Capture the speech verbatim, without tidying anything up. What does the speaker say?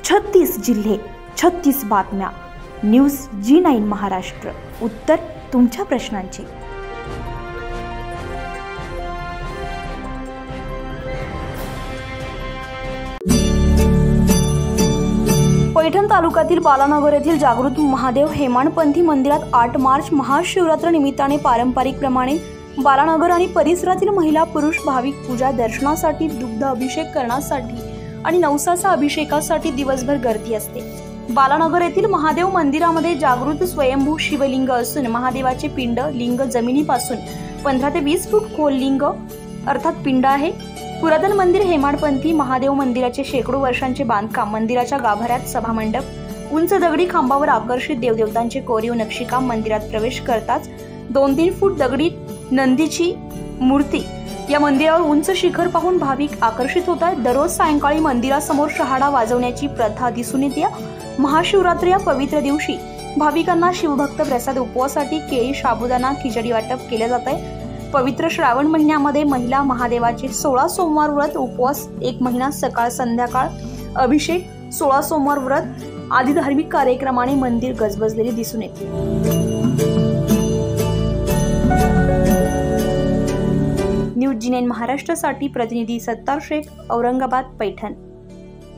छत्तीस जिल्हे, छत्तीस बातम्या. News Zee nine Maharashtra. उत्तर तुमच्या प्रश्नांची. पैठण तालुक्यातील बालानगर येथील जागृत महादेव हेमाडपंथी मंदिरात आठ मार्च महाशिवरात्र निमित्ताने पारंपरिक प्रमाणे बालानगर आणि परिसरातील महिला पुरुष भाविक पूजा दर्शनासाठी, दुग्ध अभिषेक करण्यासाठी आणि नवसाचा अभिषेकासाठी दिवसभर गर्दी असते. बालानगर येथील महादेव मंदिरामध्ये जागृत स्वयंभू शिवलिंग असून महादेवाचे पिंड लिंग जमिनीपासून पंधरा ते वीस फूट खोल लिंग अर्थात पिंड आहे. पुरातन मंदिर हेमाडपंथी महादेव मंदिराचे शेकडो वर्षांचे बांधकाम, मंदिराच्या गाभाऱ्यात सभामंडप, उंच दगडी खांबावर आकर्षित देवदेवतांचे कोरीव नक्षीकाम, मंदिरात प्रवेश करताच दोन तीन फूट दगडी नंदीची मूर्ती, या मंदिरावर उंच शिखर पाहून भाविक आकर्षित होतात. दररोज सायंकाळी मंदिरासमोर शहाडा वाजवण्याची प्रथा दिसून येते. महाशिवरात्री या पवित्र दिवशी भाविकांना शिवभक्त प्रसाद उपवासासाठी केळी, साबुदाणा, खिचडी वाटप केले जात आहे. पवित्र श्रावण महिन्यामध्ये महिला महादेवाचे सोळा सोमवार व्रत, उपवास, एक महिना सकाळ संध्याकाळ अभिषेक, सोळा सोमवार व्रत आदी धार्मिक कार्यक्रमाने मंदिर गजबजलेले दिसून येते. न्यूज जी नाईन महाराष्ट्रासाठी प्रतिनिधी सत्तार शेख, औरंगाबाद, पैठण.